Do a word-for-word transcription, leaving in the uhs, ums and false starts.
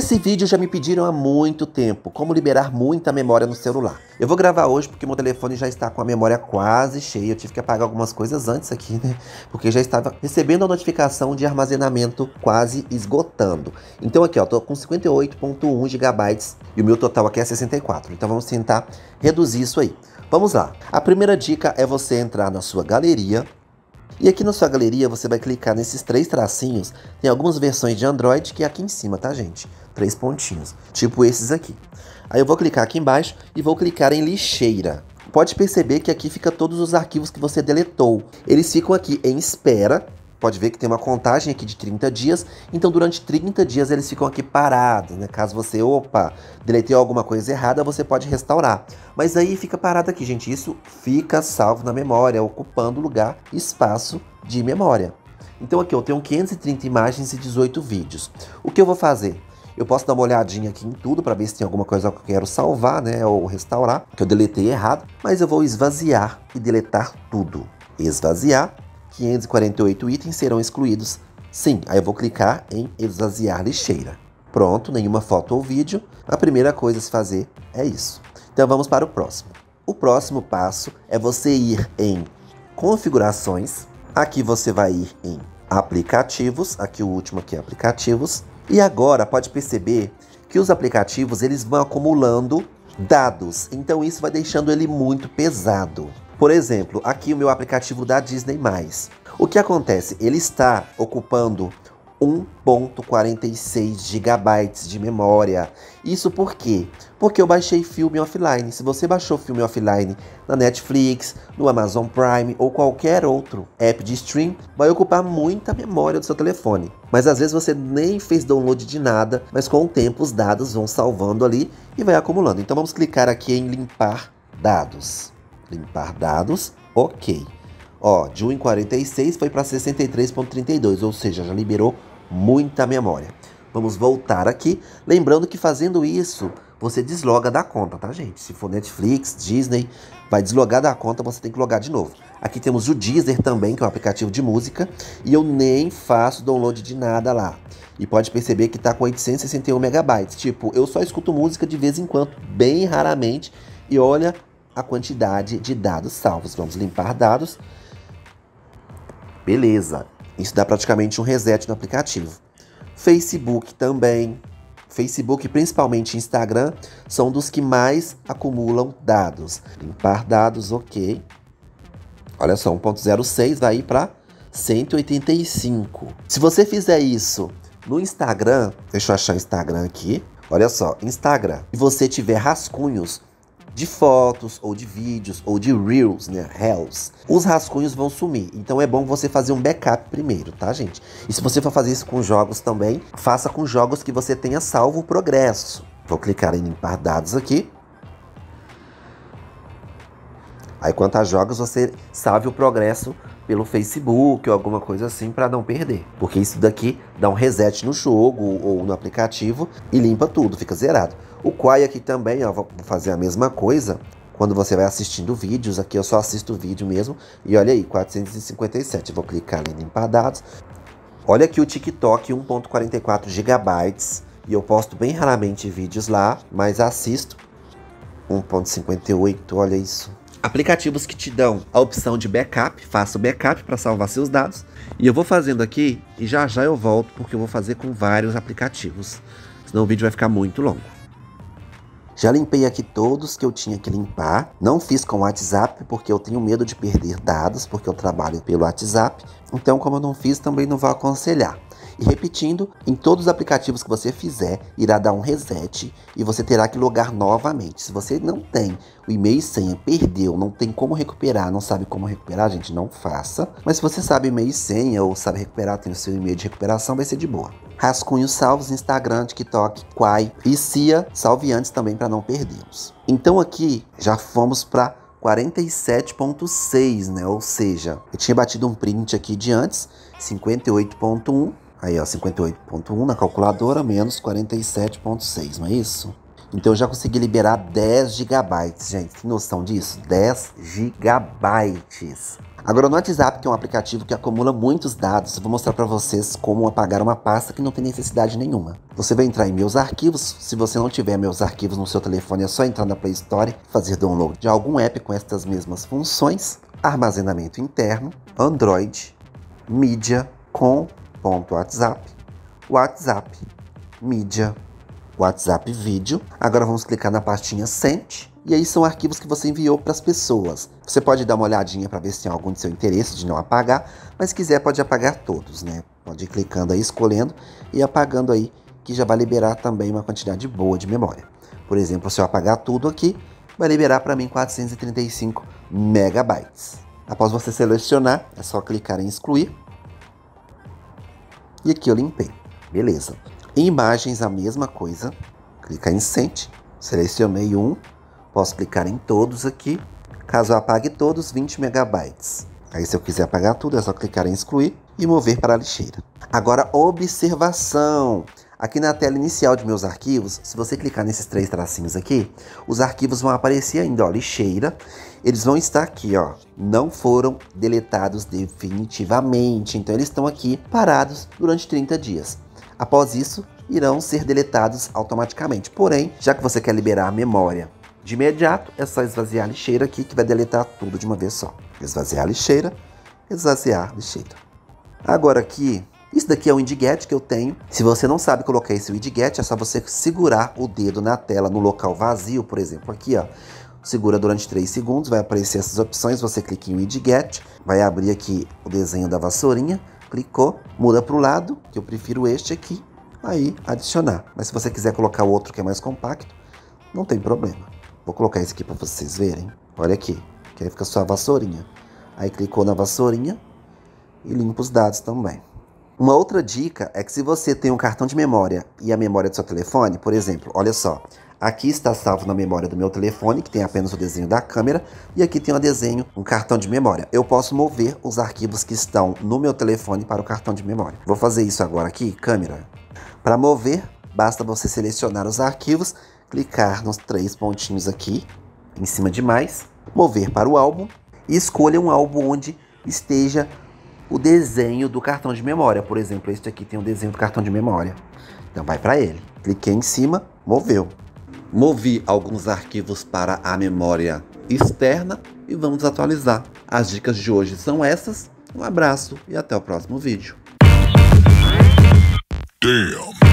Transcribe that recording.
Esse vídeo já me pediram há muito tempo, como liberar muita memória no celular. Eu vou gravar hoje porque meu telefone já está com a memória quase cheia. Eu tive que apagar algumas coisas antes aqui, né? Porque já estava recebendo a notificação de armazenamento quase esgotando. Então aqui, ó, tô com cinquenta e oito vírgula um gigabytes e o meu total aqui é sessenta e quatro. Então vamos tentar reduzir isso aí. Vamos lá. A primeira dica é você entrar na sua galeria. E aqui na sua galeria você vai clicar nesses três tracinhos. Tem algumas versões de Android que é aqui em cima, tá, gente? Três pontinhos, tipo esses aqui. Aí eu vou clicar aqui embaixo e vou clicar em lixeira. Pode perceber que aqui fica todos os arquivos que você deletou. Eles ficam aqui em espera. Pode ver que tem uma contagem aqui de trinta dias. Então durante trinta dias eles ficam aqui parados, né? Caso você, opa, deletei alguma coisa errada, você pode restaurar. Mas aí fica parado aqui, gente. Isso fica salvo na memória, ocupando lugar, espaço de memória. Então aqui eu tenho quinhentas e trinta imagens e dezoito vídeos. O que eu vou fazer? Eu posso dar uma olhadinha aqui em tudo para ver se tem alguma coisa que eu quero salvar, né? Ou restaurar, que eu deletei errado. Mas eu vou esvaziar e deletar tudo. Esvaziar. quinhentos e quarenta e oito itens serão excluídos. Sim, aí eu vou clicar em esvaziar lixeira. Pronto, nenhuma foto ou vídeo. A primeira coisa a se fazer é isso. Então vamos para o próximo. O próximo passo é você ir em configurações. Aqui você vai ir em aplicativos. Aqui o último aqui é aplicativos. E agora pode perceber que os aplicativos eles vão acumulando dados. Então isso vai deixando ele muito pesado. Por exemplo, aqui o meu aplicativo da Disney mais. O que acontece? Ele está ocupando um vírgula quarenta e seis gigabytes de memória. Isso por quê? Porque eu baixei filme offline. Se você baixou filme offline na Netflix, no Amazon Prime ou qualquer outro app de stream, vai ocupar muita memória do seu telefone. Mas às vezes você nem fez download de nada, mas com o tempo os dados vão salvando ali e vai acumulando. Então vamos clicar aqui em limpar dados. Limpar dados, ok. Ó, de um vírgula quarenta e seis foi para sessenta e três vírgula trinta e dois, ou seja, já liberou muita memória. Vamos voltar aqui, lembrando que fazendo isso, você desloga da conta, tá, gente? Se for Netflix, Disney, vai deslogar da conta, você tem que logar de novo. Aqui temos o Deezer também, que é um aplicativo de música, e eu nem faço download de nada lá. E pode perceber que tá com oitocentos e sessenta e um megabytes. Tipo, eu só escuto música de vez em quando, bem raramente, e olha a quantidade de dados salvos. Vamos limpar dados. Beleza. Isso dá praticamente um reset no aplicativo. Facebook também. Facebook, principalmente Instagram, são dos que mais acumulam dados. Limpar dados, ok. Olha só, um ponto zero seis vai ir para cento e oitenta e cinco. Se você fizer isso no Instagram, deixa eu achar o Instagram aqui. Olha só, Instagram. Se você tiver rascunhos de fotos, ou de vídeos, ou de Reels, né, Reels, os rascunhos vão sumir. Então é bom você fazer um backup primeiro, tá, gente? E se você for fazer isso com jogos também, faça com jogos que você tenha salvo o progresso. Vou clicar em limpar dados aqui. Aí quanto a jogos, você salve o progresso pelo Facebook ou alguma coisa assim para não perder. Porque isso daqui dá um reset no jogo ou no aplicativo e limpa tudo, fica zerado. O Quai aqui também, ó, vou fazer a mesma coisa. Quando você vai assistindo vídeos, aqui eu só assisto o vídeo mesmo. E olha aí, quatrocentos e cinquenta e sete. Eu vou clicar em limpar dados. Olha aqui o TikTok, um vírgula quarenta e quatro gigabytes. E eu posto bem raramente vídeos lá, mas assisto. um vírgula cinquenta e oito, olha isso. Aplicativos que te dão a opção de backup, faça o backup para salvar seus dados. E eu vou fazendo aqui e já já eu volto, porque eu vou fazer com vários aplicativos. Senão o vídeo vai ficar muito longo. Já limpei aqui todos que eu tinha que limpar. Não fiz com o WhatsApp, porque eu tenho medo de perder dados, porque eu trabalho pelo WhatsApp. Então, como eu não fiz, também não vou aconselhar. E repetindo, em todos os aplicativos que você fizer, irá dar um reset e você terá que logar novamente. Se você não tem o e-mail e senha, perdeu, não tem como recuperar, não sabe como recuperar, gente, não faça. Mas se você sabe e-mail e senha ou sabe recuperar, tem o seu e-mail de recuperação, vai ser de boa. Rascunhos salvos, Instagram, TikTok, Quai e Cia, salve antes também para não perdermos. Então aqui já fomos para quarenta e sete ponto seis, né? Ou seja, eu tinha batido um print aqui de antes, cinquenta e oito ponto um. Aí, ó, cinquenta e oito ponto um na calculadora, menos quarenta e sete ponto seis, não é isso? Então eu já consegui liberar dez gigabytes, gente. Tem noção disso? dez gigabytes. Agora no WhatsApp, que é um aplicativo que acumula muitos dados, eu vou mostrar para vocês como apagar uma pasta que não tem necessidade nenhuma. Você vai entrar em meus arquivos. Se você não tiver meus arquivos no seu telefone, é só entrar na Play Store, fazer download de algum app com estas mesmas funções. Armazenamento interno, Android, mídia com ponto WhatsApp, WhatsApp, mídia, WhatsApp vídeo. Agora vamos clicar na pastinha Sent. E aí são arquivos que você enviou para as pessoas. Você pode dar uma olhadinha para ver se tem algum de seu interesse de não apagar, mas se quiser pode apagar todos, né? Pode ir clicando aí, escolhendo e apagando aí, que já vai liberar também uma quantidade boa de memória. Por exemplo, se eu apagar tudo aqui, vai liberar para mim quatrocentos e trinta e cinco megabytes. Após você selecionar, é só clicar em excluir. E aqui eu limpei. Beleza. Em imagens a mesma coisa. Clicar em Sent. Selecionei um. Posso clicar em todos aqui. Caso eu apague todos, vinte megabytes. Aí se eu quiser apagar tudo, é só clicar em excluir e mover para a lixeira. Agora, observação. Aqui na tela inicial de meus arquivos, se você clicar nesses três tracinhos aqui, os arquivos vão aparecer ainda, ó, lixeira. Eles vão estar aqui, ó, não foram deletados definitivamente. Então eles estão aqui parados durante trinta dias. Após isso, irão ser deletados automaticamente. Porém, já que você quer liberar a memória de imediato, é só esvaziar a lixeira aqui que vai deletar tudo de uma vez só. Esvaziar a lixeira, esvaziar a lixeira. Agora aqui, isso daqui é o widget que eu tenho. Se você não sabe colocar esse widget, é só você segurar o dedo na tela no local vazio, por exemplo, aqui, ó. Segura durante três segundos, vai aparecer essas opções, você clica em widget, vai abrir aqui o desenho da vassourinha, clicou, muda para o lado, que eu prefiro este aqui, aí adicionar. Mas se você quiser colocar o outro que é mais compacto, não tem problema. Vou colocar esse aqui para vocês verem. Olha aqui, que aí fica só a vassourinha. Aí clicou na vassourinha e limpa os dados também. Uma outra dica é que se você tem um cartão de memória e a memória do seu telefone, por exemplo, olha só. Aqui está salvo na memória do meu telefone, que tem apenas o desenho da câmera. E aqui tem um desenho, um cartão de memória. Eu posso mover os arquivos que estão no meu telefone para o cartão de memória. Vou fazer isso agora aqui, câmera. Para mover, basta você selecionar os arquivos, clicar nos três pontinhos aqui, em cima de mais, mover para o álbum e escolha um álbum onde esteja o desenho do cartão de memória. Por exemplo, este aqui tem o desenho do cartão de memória. Então vai para ele. Cliquei em cima, moveu. Movi alguns arquivos para a memória externa e vamos atualizar. As dicas de hoje são essas. Um abraço e até o próximo vídeo. Damn.